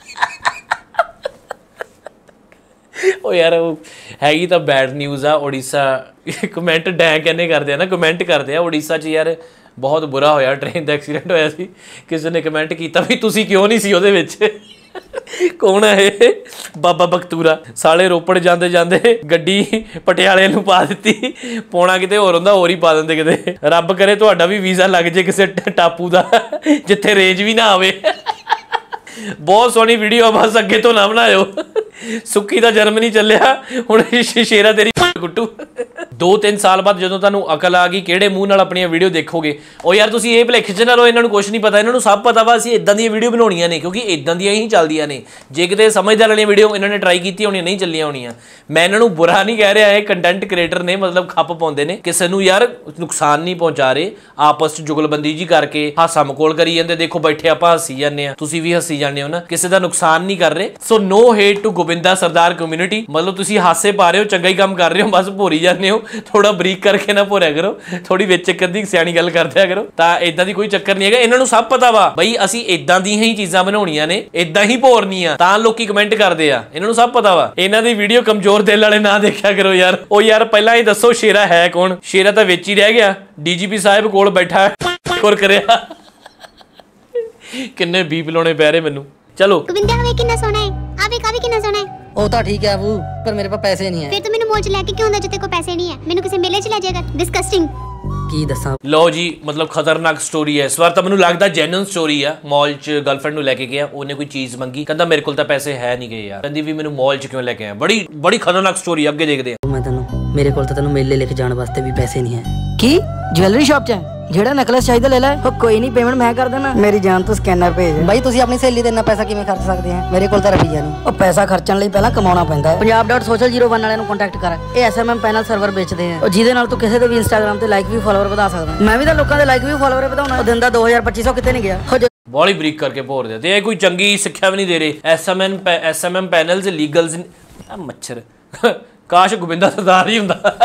ਉਹ ਯਾਰ ਉਹ ਹੈਗੀ ਤਾਂ ਬੈਡ ਨਿਊਜ਼ ਆ। ਉੜੀਸਾ ਕਮੈਂਟ ਡੈਂ ਕਹਿੰਦੇ ਕਰਦੇ ਆ ਨਾ, ਕਮੈਂਟ ਕਰਦੇ ਆ ਉੜੀਸਾ 'ਚ ਯਾਰ ਬਹੁਤ ਬੁਰਾ ਹੋਇਆ, ਟ੍ਰੇਨ ਦਾ ਐਕਸੀਡੈਂਟ ਹੋਇਆ ਸੀ। ਕਿਸੇ ਨੇ ਕਮੈਂਟ ਕੀਤਾ ਵੀ ਤੁਸੀਂ ਕਿਉਂ ਨਹੀਂ ਸੀ ਉਹਦੇ ਵਿੱਚ। ਕੌਣ ਹੈ ਇਹ? ਬਾਬਾ ਬਖਤੂਰਾ। ਸਾਲੇ ਰੋਪੜ ਜਾਂਦੇ ਜਾਂਦੇ ਗੱਡੀ ਪਟਿਆਲੇ ਨੂੰ ਪਾ ਦਿੱਤੀ। ਪੌਣਾ ਕਿਤੇ ਹੋਰ ਹੁੰਦਾ, ਹੋਰ ਹੀ ਪਾ ਦਿੰਦੇ ਕਿਤੇ। ਰੱਬ ਕਰੇ ਤੁਹਾਡਾ ਵੀ ਵੀਜ਼ਾ ਲੱਗ ਜੇ ਕਿਸੇ ਟਾਪੂ ਦਾ ਜਿੱਥੇ ਰੇਂਜ ਵੀ ਨਾ ਆਵੇ। ਬਹੁਤ ਸੋਹਣੀ ਵੀਡੀਓ, ਬਸ ਅੱਗੇ ਤੋਂ ਨਾ ਬਣਾਇਓ। ਸੁੱਖੀ ਦਾ ਜਰਮਨੀ ਚੱਲਿਆ, ਹੁਣ ਸ਼ੇਰਾ ਤੇਰੀ ਕੁੱਟੂ। 2-3 ਸਾਲ ਬਾਅਦ ਜਦੋਂ ਤੁਹਾਨੂੰ ਅਕਲ ਆ ਗਈ ਕਿਹੜੇ ਮੂੰਹ ਨਾਲ ਆਪਣੀਆਂ ਵੀਡੀਓ ਦੇਖੋਗੇ। ਉਹ ਯਾਰ ਤੁਸੀਂ ਇਹ ਭੁਲੇਖੇ 'ਚ ਨਾ ਰਹੋ, ਇਹਨਾਂ ਨੂੰ ਕੁਝ ਨਹੀਂ ਪਤਾ। ਇਹਨਾਂ ਨੂੰ ਸਭ ਪਤਾ ਵਾ ਅਸੀਂ ਇਦਾਂ ਦੀਆਂ ਵੀਡੀਓ ਬਣਾਉਣੀਆਂ ਨੇ ਕਿਉਂਕਿ ਇਦਾਂ ਦੀਆਂ ਹੀ ਚੱਲਦੀਆਂ ਨੇ। ਜੇ ਕਿਤੇ ਸਮਝਦਾਰ ਵਾਲੀਆਂ ਵੀਡੀਓ ਇਹਨਾਂ ਨੇ ਟਰਾਈ ਕੀਤੀ ਹੋਣੀਆਂ ਨਹੀਂ ਚੱਲੀਆਂ ਹੋਣੀਆਂ। ਮੈਂ ਇਹਨਾਂ ਨੂੰ ਬੁਰਾ ਨਹੀਂ ਕਹਿ ਰਿਹਾ, ਇਹ ਕੰਟੈਂਟ ਕ੍ਰੀਏਟਰ ਨੇ, ਮਤਲਬ ਖੱਪ ਪਾਉਂਦੇ ਨੇ। ਕਿਸੇ ਨੂੰ ਯਾਰ ਨੁਕਸਾਨ ਨਹੀਂ ਪਹੁੰਚਾ ਰਹੇ, ਆਪਸ 'ਚ ਜੁਗਲਬੰਦੀ ਜੀ ਕਰਕੇ ਹਾਸਾ ਮਖੌਲ ਕਰੀ ਜਾਂਦੇ। ਦੇਖੋ ਬੈਠੇ ਆਪਾਂ ਹੱਸੀ ਜਾਂਦੇ ਆ, ਤੁਸੀਂ ਵੀ ਹੱਸੀ ਜਾਂਦੇ ਹੋ ਨਾ, ਕਿਸੇ ਦਾ ਨੁਕਸਾਨ ਨਹੀਂ ਕਰ ਰਹੇ। So no hate to Govinda Sardar community. ਮਤਲਬ ਤੁਸੀਂ ਹਾਸੇ ਪਾ ਰਹੇ ਹੋ, ਚੰਗਾ ਹੀ ਕੰਮ ਕਰ ਰਹੇ ਹੋ, ਬਸ ਭੋਰੀ ਜਾਂਦੇ ਹੋ। ਥੋੜਾ ਬਰੀਕ ਕਰਕੇ ਨਾ ਭੋਰਿਆ ਕਰੋ, ਥੋੜੀ ਵਿੱਚ ਇੱਕ ਅੱਧੀ ਸਿਆਣੀ ਗੱਲ ਕਰਦਿਆ ਕਰੋ। ਤਾਂ ਇਦਾਂ ਦੀ ਕੋਈ ਚੱਕਰ ਨਹੀਂ ਹੈਗਾ। ਇਹਨਾਂ ਨੂੰ ਸਭ ਪਤਾ ਵਾ ਬਈ ਅਸੀਂ ਇਦਾਂ ਦੀਆਂ ਹੀ ਚੀਜ਼ਾਂ ਬਣਾਉਣੀਆਂ ਨੇ, ਇਦਾਂ ਹੀ ਭੋਰਨੀਆਂ, ਤਾਂ ਲੋਕੀ ਕਮੈਂਟ ਕਰਦੇ ਆ। ਇਹਨਾਂ ਨੂੰ ਸਭ ਪਤਾ ਵਾ। ਇਹਨਾਂ ਦੀ ਵੀਡੀਓ ਕਮਜ਼ੋਰ ਦਿਲ ਵਾਲੇ ਨਾ ਦੇਖਿਆ ਕਰੋ ਯਾਰ। ਉਹ ਯਾਰ ਪਹਿਲਾਂ ਹੀ ਦੱਸੋ ਸ਼ੇਰਾ ਹੈ ਕੌਣ? ਸ਼ੇਰਾ ਤਾਂ ਵਿੱਚ ਹੀ ਰਹਿ ਗਿਆ, DGP ਸਾਹਿਬ ਕੋਲ ਬੈਠਾ ਕੋਰ ਕਰਿਆ। ਕਿੰਨੇ ਬੀਪ ਲਾਉਣੇ ਪੈ ਰਹੇ ਮੈਨੂੰ। ਚਲੋ ਗੋਬਿੰਦਾ ਵੇ ਕਿੰਨਾ ਸੋਹਣਾ ਹੈ, ਆ ਵੇ ਕਾਵੀ ਕਿੰਨਾ ਸੋਹਣਾ ਹੈ। ਉਹ ਤਾਂ ਠੀਕ ਹੈ ਬੂ, ਪਰ ਮੇਰੇ ਪਾਸ ਪੈਸੇ ਨਹੀਂ ਹੈ। ਫਿਰ ਤੂੰ ਮੈਨੂੰ ਮੋਚ ਲੈ ਕੇ ਕਿਉਂ ਹੁੰਦਾ ਜਿੱਤੇ ਕੋ ਪੈਸੇ ਨਹੀਂ ਹੈ? ਮੈਨੂੰ ਕਿਸੇ ਮੇਲੇ 'ਚ ਲੈ ਜਾਏਗਾ? ਡਿਸਕਸਟਿੰਗ। ਕੀ ਦੱਸਾਂ। ਲਓ ਜੀ, ਮਤਲਬ ਖਤਰਨਾਕ ਸਟੋਰੀ ਹੈ ਇਸ ਵਾਰ ਤਾਂ। ਮੈਨੂੰ ਲੱਗਦਾ ਜੈਨੂਇਨ ਸਟੋਰੀ ਆ। ਮਾਲ 'ਚ ਗਰਲਫ੍ਰੈਂਡ ਨੂੰ ਲੈ ਕੇ ਗਿਆ, ਉਹਨੇ ਕੋਈ ਚੀਜ਼ ਮੰਗੀ, ਕਹਿੰਦਾ ਮੇਰੇ ਕੋਲ ਤਾਂ ਪੈਸੇ ਹੈ ਨਹੀਂ ਗਏ ਯਾਰ। ਕਹਿੰਦੀ ਵੀ ਮੈਨੂੰ ਮਾਲ 'ਚ ਕਿਉਂ ਲੈ ਕੇ ਆਇਆ? ਬੜੀ ਖਤਰਨਾਕ ਸਟੋਰੀ। ਅੱਗੇ ਦੇਖਦੇ ਆ। ਮੈਂ ਤੈਨੂੰ ਮੇਰੇ ਕੋਲ ਤਾਂ ਤੈਨੂੰ ਮੇਲੇ ਲੈ ਕੇ ਜਾਣ ਵਾਸਤੇ ਵੀ ਪੈਸੇ ਨਹੀਂ ਹੈ। ਕੀ ਜਵੈਲਰੀ ਸ਼ਾਪ 'ਚ ਹੈ? ਜਿਹੜਾ ਨੈਕਲੈਸ ਚਾਹੀਦਾ ਲੈ ਲੈ। ਉਹ ਕੋਈ ਨਹੀਂ, ਪੇਮੈਂਟ ਮੈਂ ਕਰ ਦੇਣਾ। ਮੇਰੀ ਜਾਨ ਤੋਂ ਸਕੈਨਰ ਭੇਜ। ਬਾਈ ਤੁਸੀਂ ਆਪਣੀ ਸਹੇਲੀ ਤੇ ਇੰਨਾ ਪੈਸਾ ਕਿਵੇਂ ਖਰਚ ਸਕਦੇ ਆ? ਮੇਰੇ ਕੋਲ ਤਾਂ ਰੁਪਈਆ ਨਹੀਂ। ਉਹ ਪੈਸਾ ਖਰਚਣ ਲਈ ਪਹਿਲਾਂ ਕਮਾਉਣਾ ਪੈਂਦਾ ਹੈ। punjab.social01 ਵਾਲਿਆਂ ਨੂੰ ਕੰਟੈਕਟ ਕਰ। ਇਹ SMM ਪੈਨਲ ਸਰਵਰ ਵੇਚਦੇ ਆ, ਜਿਹਦੇ ਨਾਲ ਤੂੰ ਕਿਸੇ ਦੇ ਵੀ ਇੰਸਟਾਗ੍ਰਾਮ ਤੇ ਲਾਈਕ ਵੀ ਫਾਲੋਅਰ ਵਧਾ ਸਕਦਾ। ਮੈਂ ਵੀ ਤਾਂ ਲੋਕਾਂ ਦੇ ਲਾਈਕ ਵੀ ਫਾਲੋਅਰ ਵਧਾਉਣਾ। ਦਿਨ ਦਾ 2000-2500 ਕਿਤੇ ਨਹੀਂ ਗਿਆ। ਬੋਲੀ ਬਰੀਕ ਕਰਕੇ ਭੋਰ ਦੇ ਤੇ ਇਹ ਕੋਈ ਚੰਗੀ ਸਿੱਖਿਆ ਵੀ ਨਹੀਂ ਦੇ ਰਹੇ। SMM ਪੈਨਲਸ ਲੀਗਲਸ ਮੱਛਰ ਕਾਸ਼ ਗੋਬਿੰਦਾ ਸਰਦਾਰ ਹੀ ਹੁੰਦਾ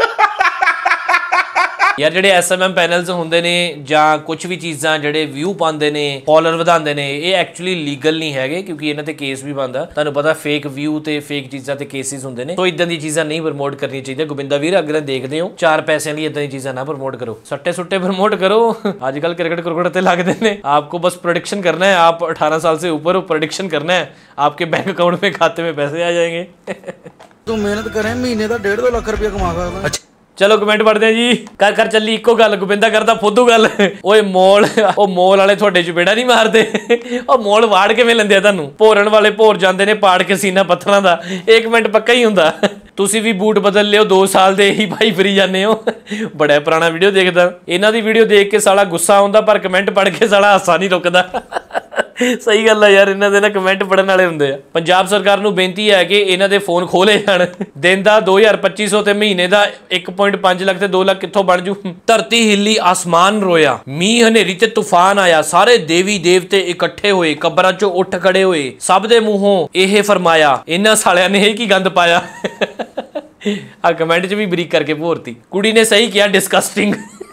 ਯਾਰ। ਜਿਹੜੇ SMM ਪੈਨਲਸ ਹੁੰਦੇ ਨੇ ਜਾਂ ਕੁਝ ਵੀ ਚੀਜ਼ਾਂ ਜਿਹੜੇ ਵਿਊ ਪਾਉਂਦੇ ਨੇ, ਫਾਲੋਅਰ ਵਧਾਉਂਦੇ ਨੇ, ਇਹ ਐਕਚੁਅਲੀ ਲੀਗਲ ਨਹੀਂ ਹੈਗੇ ਕਿਉਂਕਿ ਇਹਨਾਂ ਤੇ ਕੇਸ ਵੀ ਬਣਦਾ। ਤੁਹਾਨੂੰ ਪਤਾ ਫੇਕ ਵਿਊ ਤੇ ਫੇਕ ਚੀਜ਼ਾਂ ਤੇ ਕੇਸਿਸ ਹੁੰਦੇ ਨੇ। ਸੋ ਇਦਾਂ ਦੀ ਚੀਜ਼ਾਂ ਨਹੀਂ ਪ੍ਰਮੋਟ ਕਰਨੀਆਂ ਚਾਹੀਦੀਆਂ। ਗੋਬਿੰਦਾ ਵੀਰ ਅਗਰ ਦੇਖਦੇ ਹੋ 4 ਪੈਸਿਆਂ ਲਈ ਇਦਾਂ ਦੀ ਚੀਜ਼ਾਂ ਨਾ ਪ੍ਰਮੋਟ ਕਰੋ। ਸੱਟੇ ਸੁੱਟੇ ਪ੍ਰਮੋਟ करो। आजकल क्रिकेट ते लगते हैं। आपको बस प्रेडिक्शन करना है। आप 18 साल से ऊपर हो, प्रेडिक्शन करना है, आपके बैंक अकाउंट में खाते में पैसे आ जाएंगे। तू मेहनत करे महीने का 1.5-2 लाख रुपया कमा सकदा। अच्छा चलो कमेंट पढ़ते हैं जी। कर चली इको गल गोबिंदा करता फुद्दू गल। ओए मोल वाले थोड़े चपेड़ा नहीं मारते। मोल वाड़ किवें लैंदे आ तुहानू? भोरन वाले भोर जांदे ने पाड़ के सीना पत्थरां दा। 1 मिनट पक्का ही हुंदा। तुसीं भी बूट बदल लियो, 2 साल दे ही भाई फिरी जाने हो। बड़ा पुराना वीडियो देखदा। इन्हां दी वीडियो देख के साला गुस्सा आउंदा पर कमेंट पढ़ के साला हासा नहीं रुकदा। सही गल है यार, इन्हां दे ना कमेंट पढ़न वाले हुंदे आ। पंजाब सरकार नूं बेनती है कि इन्हां दे फोन खोले जाण। दिन दा 2200 ते महीने दा 1.5 ਲੱਖ ਤੇ 2 ਲੱਖ ਕਿੱਥੋਂ ਬਣ ਜੂ? ਧਰਤੀ ਹਿੱਲੀ, ਆਸਮਾਨ ਰੋਇਆ, ਮੀਂਹ ਹਨੇਰੀ ਤੇ ਤੂਫਾਨ ਆਇਆ, ਸਾਰੇ ਦੇਵੀ ਦੇਵਤੇ ਇਕੱਠੇ ਹੋਏ, ਕਬਰਾਂ ਚੋਂ ਉੱਠ ਖੜੇ ਹੋਏ, ਸਭ ਦੇ ਮੂੰਹੋਂ ਇਹ ਫਰਮਾਇਆ, ਇਹਨਾਂ ਸਾਲਿਆਂ ਨੇ ਇਹ ਕੀ ਗੰਦ ਪਾਇਆ। ਆ ਕਮੈਂਟ 'ਚ ਵੀ ਬਰੀਕ ਕਰਕੇ ਭੋਰਤੀ। ਕੁੜੀ ਨੇ ਸਹੀ ਕਿਹਾ, ਡਿਸਕਸਟਿੰਗ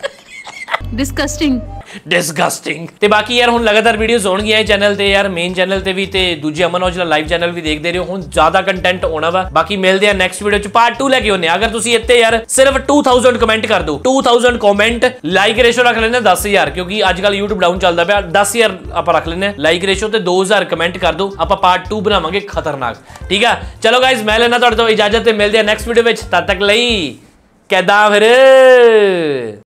डिसगस्टिंग। ਤੇ ਬਾਕੀ ਯਾਰ ਹੁਣ ਲਗਾਤਾਰ ਵੀਡੀਓਜ਼ ਹੋਣਗੀਆਂ ਇਹ ਚੈਨਲ ਤੇ ਯਾਰ, ਮੇਨ ਚੈਨਲ ਤੇ ਵੀ ਤੇ ਦੂਜੇ ਅਮਨ ਔਜਲਾ ਲਾਈਵ ਚੈਨਲ ਵੀ ਦੇਖਦੇ ਰਹੋ। ਹੁਣ ਜ਼ਿਆਦਾ ਕੰਟੈਂਟ ਹੋਣਾ ਵਾ। ਬਾਕੀ ਮਿਲਦੇ ਆ ਨੈਕਸਟ ਵੀਡੀਓ ਚ, ਪਾਰਟ 2 ਲੈ ਕੇ ਆਉਂਦੇ ਆ। ਅਗਰ ਤੁਸੀਂ ਇੱਥੇ ਯਾਰ ਸਿਰਫ 2000 ਕਮੈਂਟ ਕਰ ਦਿਓ, 2000 ਕਮੈਂਟ, ਲਾਈਕ ਰੇਸ਼ੋ ਰੱਖ ਲੈਣੇ 10000 ਕਿਉਂਕਿ ਅੱਜ ਕੱਲ YouTube ਡਾਊਨ ਚੱਲਦਾ ਪਿਆ। 10000 ਆਪਾਂ ਰੱਖ ਲੈਣੇ ਲਾਈਕ ਰੇਸ਼ੋ ਤੇ 2000 ਕਮੈਂਟ ਕਰ ਦਿਓ, ਆਪਾਂ ਪਾਰਟ 2 ਬਣਾਵਾਂਗੇ ਖਤਰਨਾਕ। ਠੀਕ ਆ, ਚਲੋ ਗਾਇਜ਼ ਮੈਂ ਲੈਣਾ ਤੁਹਾਡੇ ਤੋਂ ਇਜਾਜ਼ਤ ਤੇ ਮਿਲਦੇ ਆ ਨੈਕਸਟ ਵੀਡੀਓ ਵਿੱਚ। ਤਦ ਤੱਕ ਲਈ ਕਿੱਦਾਂ ਫਿਰ।